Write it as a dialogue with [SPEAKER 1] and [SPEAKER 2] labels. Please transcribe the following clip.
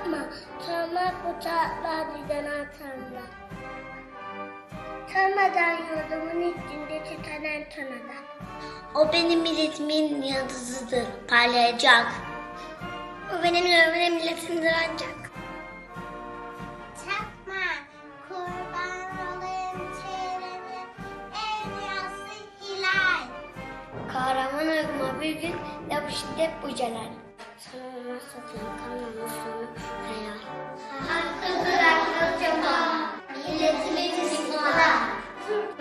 [SPEAKER 1] yapma. Tanrılar uçaklar düzenen tanrılar. Tanrıdan yurdumun içinde titreyen tanrılar. O benim milletimin yıldızıdır, parlayacak. O benim milletimdir ancak. Çakma, kurban olayım çevreni, en yası hilal. Kahraman ırma bir gün yapıştı bu celal. Sana olmazsa kanımın sonu helal. Hakkıdır hakkı cema, milletimiz istiklal.